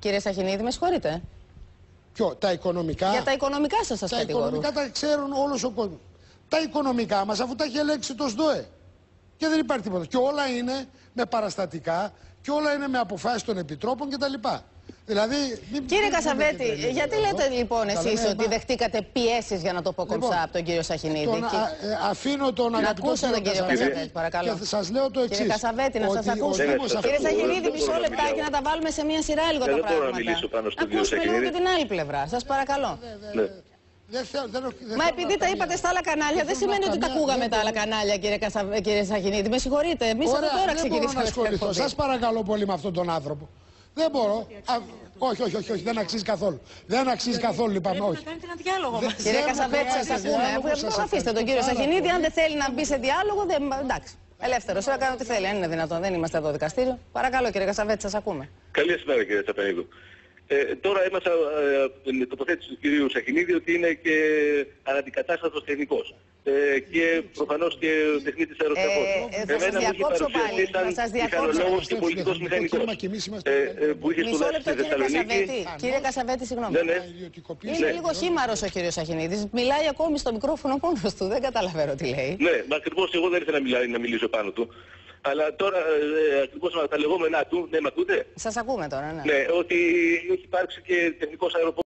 κύριε Σαχινίδη, με συγχωρείτε. Τα οικονομικά. Για τα οικονομικά σας κατηγορούν. Τα οικονομικά τα ξέρουν όλος ο κόσμος. Τα οικονομικά μας, αφού τα έχει ελέγξει το ΣΔΟΕ. Και δεν υπάρχει τίποτα. Και όλα είναι με παραστατικά και όλα είναι με αποφάσεις των επιτρόπων κτλ. Δηλαδή, κύριε Κασαβέτη, γιατί λέτε λοιπόν εσείς ότι δεχτήκατε πιέσεις, για να το πω κομψά, από τον κύριο Σαχινίδη? Αφήνω τον αγαπητό κύριο Κασαβέτη, παρακαλώ. Και σας λέω το εξής. Κύριε Κασαβέτη, να σας ακούσω. Κύριε Σαχινίδη, μισό λεπτάκι να τα βάλουμε σε μια σειρά λίγο τα πράγματα. Δεν μπορώ να μιλήσω πάνω στον κύριο Ακούσουμε Σαχινίδη. λίγο και την άλλη πλευρά. Σας παρακαλώ. Μα επειδή τα είπατε στα άλλα κανάλια, δεν σημαίνει ότι τα ακούγαμε τα άλλα κανάλια, κύριε Σαχινίδη. Με συγχωρείτε, εμείς από τώρα ξεκινήσαμε. Σας παρακαλώ πολύ με αυτόν τον άνθρωπο. Δεν μπορώ. Όχι, δεν αξίζει καθόλου. Δεν αξίζει καθόλου, είπαμε, όχι. Να κάνετε ένα διάλογο μας. Κύριε Κασαβέτη, σας ακούμε. Αφήστε τον κύριο Σαχινίδη, αν δεν θέλει να μπει σε διάλογο, εντάξει. Ελεύθερος, να κάνει ό,τι θέλει. Αν είναι δυνατόν, δεν είμαστε εδώ δικαστήριο. Παρακαλώ, κύριε Κασαβέτη, σας ακούμε. Καλησπέρα, κύριε Τσαπανίδου. Τώρα έμαθα την τοποθέτηση του κυρίου Σαχινίδη ότι είναι και αναντικατάστατος τεχνικός. Και προφανώς και τεχνίτης αεροσκαφών. Εμένα μου έχει παρουσιαστεί σαν μηχανολόγος και πολιτικός μηχανικός που είχε σπουδάσει στη Θεσσαλονίκη. Κύριε Κασαβέτη, συγγνώμη. Είναι λίγο χήμαρος ο κύριος Σαχινίδης. Μιλάει ακόμη στο μικρόφωνο μόνος του. Δεν καταλαβαίνω τι λέει. Ναι, μα ακριβώς εγώ δεν ήθελα να μιλήσω πάνω του. Αλλά τώρα ακριβώς τα λεγόμενά του, ναι, μ' ακούτε? Σας ακούμε τώρα, ναι. Ναι, ότι έχει υπάρξει και τεχνικός αεροπορικός.